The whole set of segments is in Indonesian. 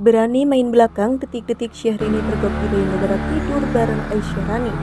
Berani main belakang, detik-detik Syahrini pergoki Reino Barak tidur bareng Aisyah Rani.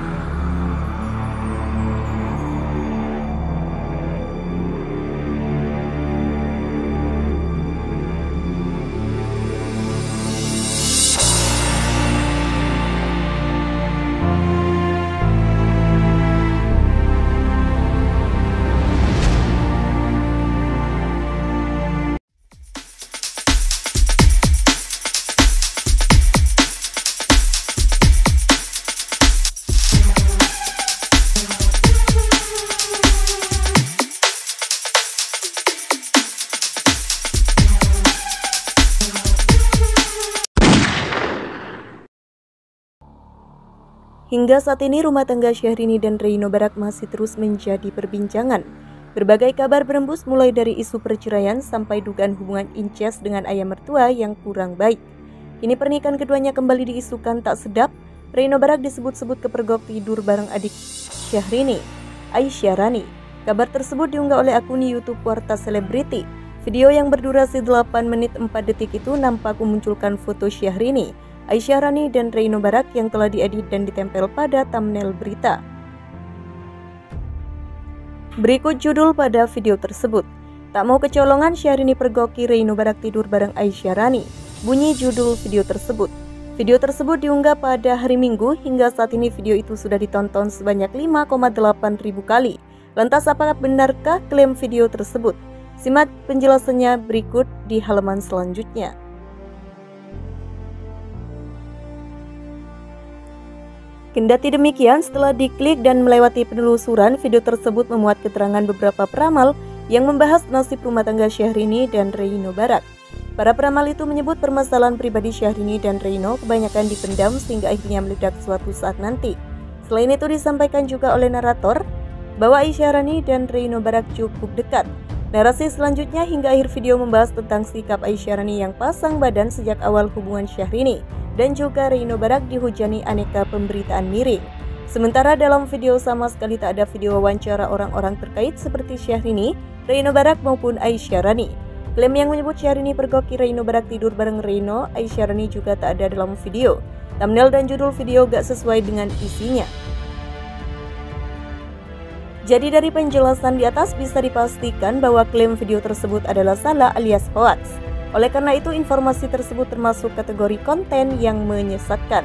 Hingga saat ini rumah tangga Syahrini dan Reino Barak masih terus menjadi perbincangan. Berbagai kabar berembus mulai dari isu perceraian sampai dugaan hubungan incest dengan ayah mertua yang kurang baik. Kini pernikahan keduanya kembali diisukan tak sedap. Reino Barak disebut-sebut kepergok tidur bareng adik Syahrini, Aisyah Rani. Kabar tersebut diunggah oleh akun YouTube Warta Selebriti. Video yang berdurasi 8 menit 4 detik itu nampak memunculkan foto Syahrini, Aisyah Rani dan Reino Barak yang telah diedit dan ditempel pada thumbnail berita. Berikut judul pada video tersebut. Tak mau kecolongan, Syahrini pergoki Reino Barak tidur bareng Aisyah Rani. Bunyi judul video tersebut. Video tersebut diunggah pada hari Minggu. Hingga saat ini video itu sudah ditonton sebanyak 5,8 ribu kali. Lantas apakah benarkah klaim video tersebut? Simak penjelasannya berikut di halaman selanjutnya. Kendati demikian, setelah diklik dan melewati penelusuran, video tersebut memuat keterangan beberapa peramal yang membahas nasib rumah tangga Syahrini dan Reino Barak. Para peramal itu menyebut permasalahan pribadi Syahrini dan Reino kebanyakan dipendam sehingga akhirnya meledak suatu saat nanti. Selain itu disampaikan juga oleh narator bahwa Aisyah Rani dan Reino Barak cukup dekat. Narasi selanjutnya hingga akhir video membahas tentang sikap Aisyah Rani yang pasang badan sejak awal hubungan Syahrini dan juga Reino Barak dihujani aneka pemberitaan miring. Sementara dalam video sama sekali tak ada video wawancara orang-orang terkait seperti Syahrini, Reino Barak maupun Aisyah Rani. Klaim yang menyebut Syahrini pergoki Reino Barak tidur bareng Reino, Aisyah Rani juga tak ada dalam video. Thumbnail dan judul video gak sesuai dengan isinya. Jadi dari penjelasan di atas bisa dipastikan bahwa klaim video tersebut adalah salah alias hoax. Oleh karena itu, informasi tersebut termasuk kategori konten yang menyesatkan.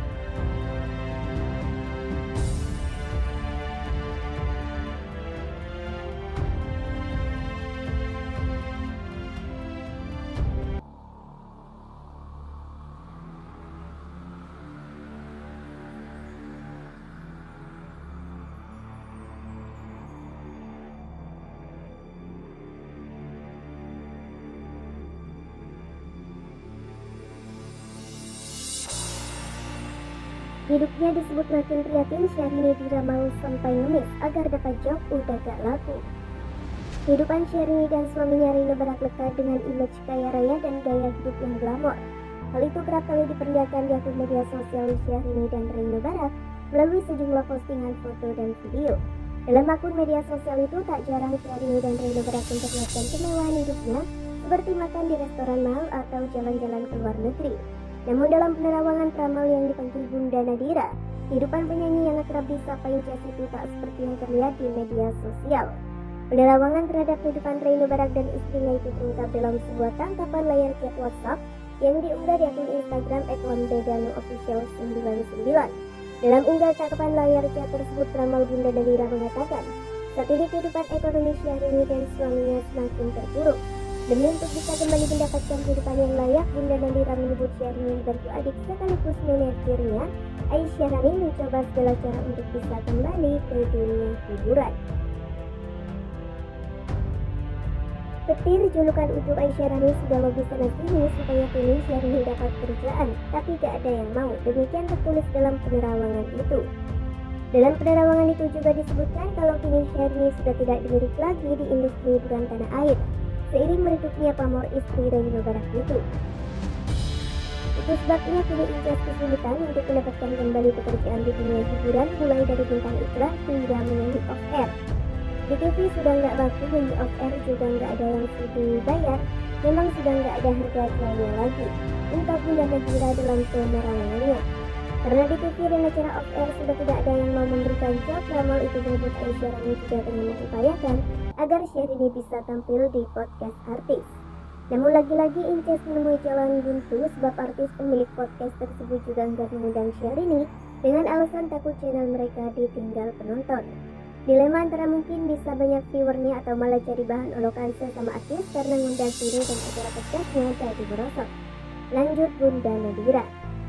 Hidupnya disebut makin prihatin, Syahrini diramal sampai ngemis agar dapat job udah gak laku. Kehidupan Syahrini dan suaminya Reino Barak lekat dengan image kaya raya dan gaya hidup yang glamor. Hal itu kerap kali diperlihatkan di akun media sosial Syahrini dan Reino Barak melalui sejumlah postingan foto dan video. Dalam akun media sosial itu tak jarang Syahrini dan Reino Barak memperlihatkan kemewahan hidupnya seperti makan di restoran mahal atau jalan-jalan ke luar negeri. Namun dalam penerawangan peramal yang dipanggil Bunda Nadira, kehidupan penyanyi yang kerap disapa Jas itu tak seperti yang terlihat di media sosial. Penerawangan terhadap kehidupan Reino Barak dan istrinya itu terungkap dalam sebuah tangkapan layar chat WhatsApp yang diunggah di akun Instagram @@begano_official99. Dalam unggahan tangkapan layar chat tersebut, peramal Bunda Nadira mengatakan, saat ini kehidupan ekonomi Syahrini dan suaminya semakin terpuruk. Demi untuk bisa kembali mendapatkan kehidupan yang layak, Bunda Nadira menyebut Syahrini dibantu adik sekaligus manajernya, Aisyah Rani, mencoba segala cara untuk bisa kembali ke dunia hiburan. Petir julukan untuk Aisyah Rani sudah logis sana sini supaya kini Syahrini dapat kerjaan, tapi gak ada yang mau. Demikian tertulis dalam penerawangan itu. Dalam penerawangan itu juga disebutkan kalau kini Syahrini sudah tidak dilirik lagi di industri hiburan tanah air, seiring meredupnya pamor istri Reino Barak itu. Itu sebabnya kini Jas kesulitan untuk mendapatkan kembali pekerjaan di dunia hiburan, mulai dari bintang iklan hingga menyanyi off-air. Di TV sudah nggak laku, di off air juga nggak ada yang dibayar. Memang sudah nggak ada harga jualnya lagi, entah Bunda Nadira dalam penerangannya. Karena di TV dan acara off air sudah tidak ada yang mau memberikan job ramal itu, membuat Syahrini juga dengan mengupayakan agar Syahrini bisa tampil di podcast artis. Namun lagi-lagi Inces menemui jalan buntu sebab artis pemilik podcast tersebut juga enggan mengundang Syahrini dengan alasan takut channel mereka ditinggal penonton. Dilema antara mungkin bisa banyak viewernya atau malah jadi bahan olokan sesama artis karena ngundang diri dan acara podcastnya jadi merosot. Lanjut Bunda Nadira.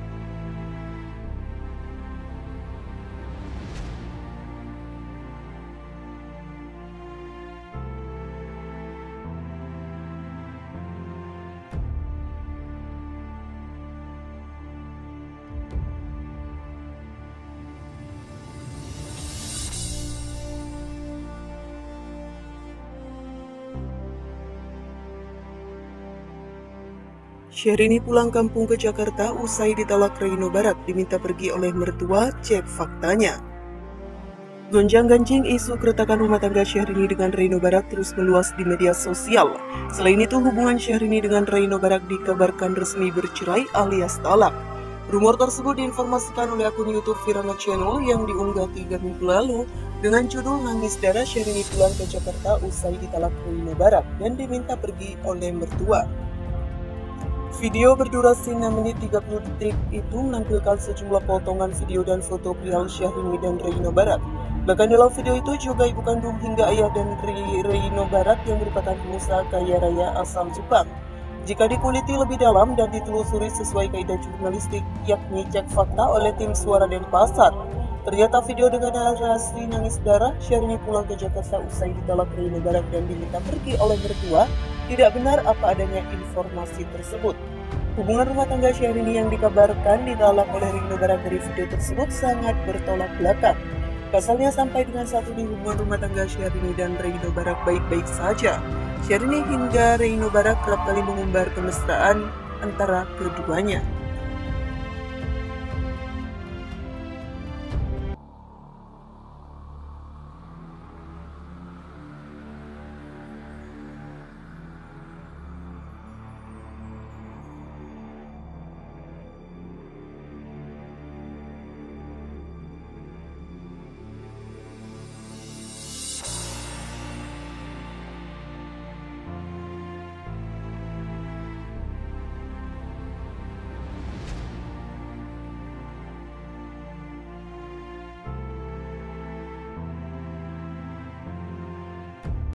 Syahrini pulang kampung ke Jakarta usai ditalak Reino Barak, diminta pergi oleh mertua, cek faktanya. Gonjang-ganjing isu keretakan rumah tangga Syahrini dengan Reino Barak terus meluas di media sosial. Selain itu, hubungan Syahrini dengan Reino Barak dikabarkan resmi bercerai alias talak. Rumor tersebut diinformasikan oleh akun YouTube Virana Channel yang diunggah 3 minggu lalu dengan judul "Nangis Darah Syahrini pulang ke Jakarta usai ditalak Reino Barak dan diminta pergi oleh mertua". Video berdurasi 6 menit 30 detik itu menampilkan sejumlah potongan video dan foto perihal Syahrini dan Reino Barak. Bahkan dalam video itu juga ibu kandung hingga ayah dan Reino Barak yang merupakan pengusaha kaya raya asal Jepang. Jika dikuliti lebih dalam dan ditelusuri sesuai kaidah jurnalistik, yakni cek fakta oleh tim Suara Denpasar, ternyata video dengan narasi nangis darah Syahrini pulang ke Jakarta usai ditalak Reino Barak dan diminta pergi oleh mertua tidak benar apa adanya informasi tersebut. Hubungan rumah tangga Syahrini yang dikabarkan ditalak oleh Reino Barak dari video tersebut sangat bertolak belakang. Pasalnya sampai dengan saat ini hubungan rumah tangga Syahrini dan Reino Barak baik-baik saja. Syahrini hingga Reino Barak kerap kali mengumbar kemesraan antara keduanya.